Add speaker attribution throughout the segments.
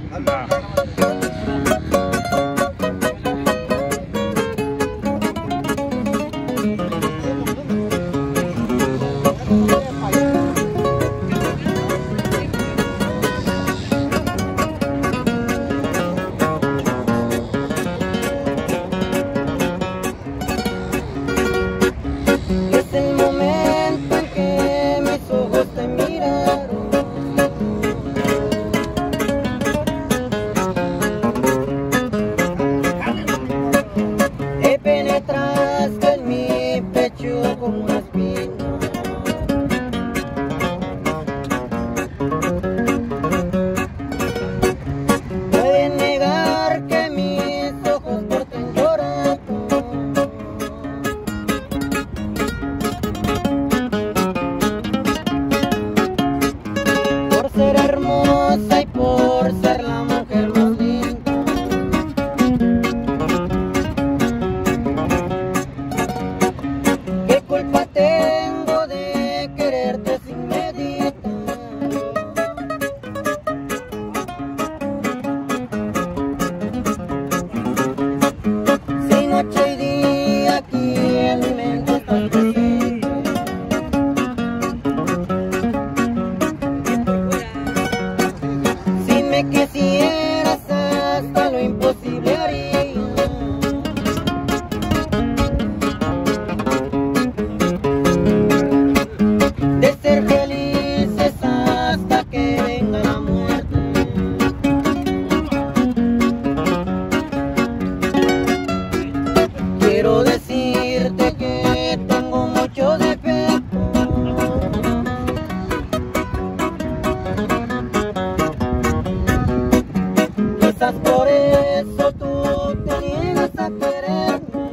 Speaker 1: Por eso tú te niegas a quererme.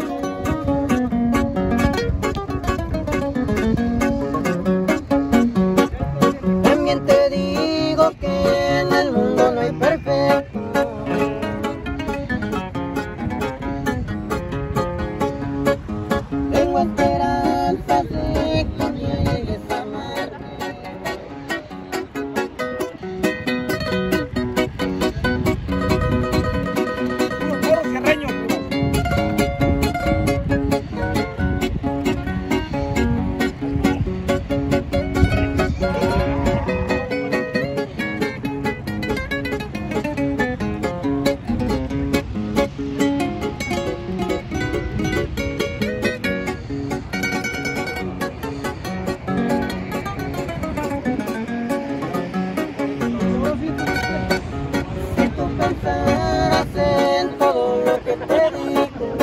Speaker 1: También te digo que en el mundo no hay perfecto. Tengo esperanzas de que un día llegues a amarme. En todo lo que te digo,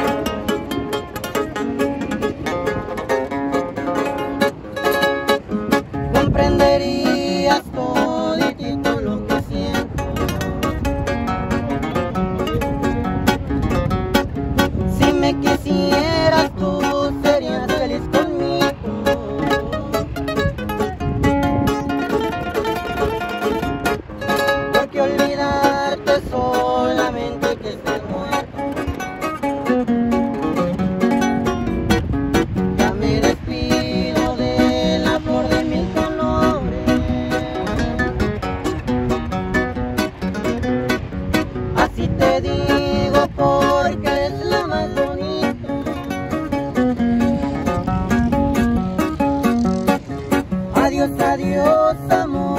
Speaker 1: comprenderías toditito lo que siento. Si me quisieras tú serías feliz conmigo. Porque olvidarte solamente que estés muerto. Ya me despido de la flor de mil colores. Así te digo porque eres la más bonita. Adiós, adiós, amor.